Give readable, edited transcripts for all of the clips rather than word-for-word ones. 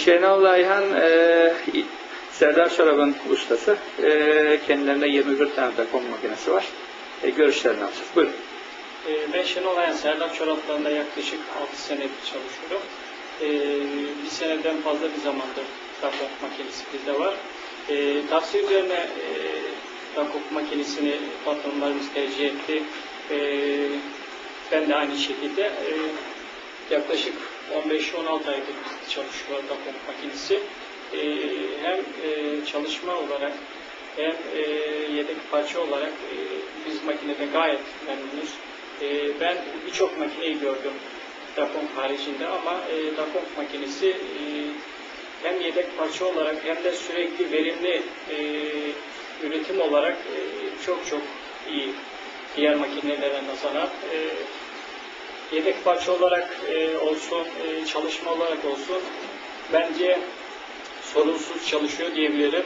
Şenol Ayhan Serdar Çorab'ın ustası. Kendilerinde 21 tane takım makinesi var. Görüşlerini alacağız. Buyurun. Ben Şenol Ayhan, Serdar Çorapları'nda yaklaşık 6 senedir çalışıyorum. Bir seneden fazla bir zamandır takop makinesi bizde var. Tavsiye üzerine takop makinesini patronlarımız tercih etti. Ben de aynı şekilde yaklaşık 15-16 aydır çalışıyor takop makinesi. Hem çalışma olarak hem yedek parça olarak biz makinede gayet memnunuz. Ben birçok makineyi gördüm Dacom haricinde ama Dacom makinesi hem yedek parça olarak hem de sürekli verimli üretim olarak çok iyi diğer makinelere nazaran. Yedek parça olarak olsun, çalışma olarak olsun bence sorunsuz çalışıyor diyebilirim.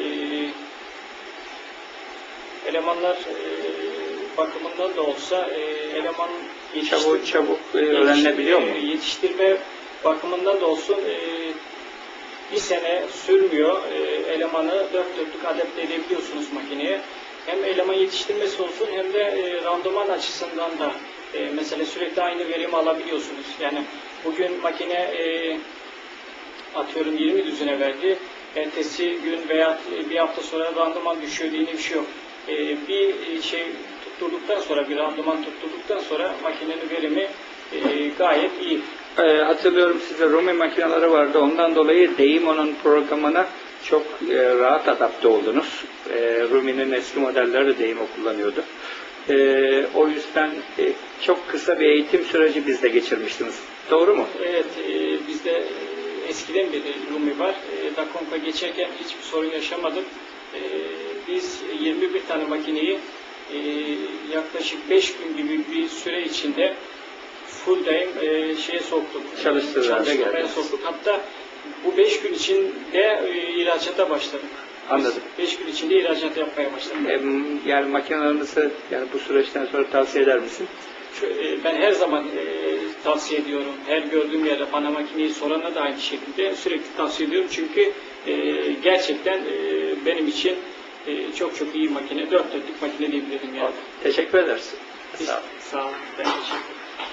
Elemanlar bakımından da olsa eleman çabuk öğrenilebiliyor mu? Yetiştirme bakımından da olsun bir sene sürmüyor. Elemanı dört dörtlük adapte edebiliyorsunuz makineye. Hem eleman yetiştirmesi olsun hem de randıman açısından da mesela sürekli aynı verimi alabiliyorsunuz. Yani bugün makine atıyorum 20 düzine verdi. Ertesi gün veya bir hafta sonra randıman düşüyor diye bir şey yok. Bir şey tutturduktan sonra, bir randıman tutturduktan sonra makinenin verimi gayet iyi. Hatırlıyorum size Rumi makineleri vardı. Ondan dolayı Deimo'nun programına çok rahat adapte oldunuz. Rumi'nin eski modelleri de Deimo kullanıyordu. O yüzden çok kısa bir eğitim süreci bizde geçirmiştiniz. Doğru mu? Evet, bizde eskiden beri Rumi var. Dacom'la geçerken hiçbir sorun yaşamadım. Biz 21 tane makineyi yaklaşık 5 gün gibi bir süre içinde full time şeye soktuk. Çalıştırmaya soktuk. Hatta bu 5 gün içinde ihracata başladık. Anladım. 5 gün içinde ihracat yapmaya başladık. Yani makinelerinizi yani bu süreçten sonra tavsiye eder misin? Ben her zaman tavsiye ediyorum. Her gördüğüm yerde bana makineyi sorana da aynı şekilde sürekli tavsiye ediyorum. Çünkü gerçekten benim için çok iyi makine. Dört dörtlük makine diyebilirim yani. Teşekkür ederiz. Sağ olun. Ben teşekkür ederim.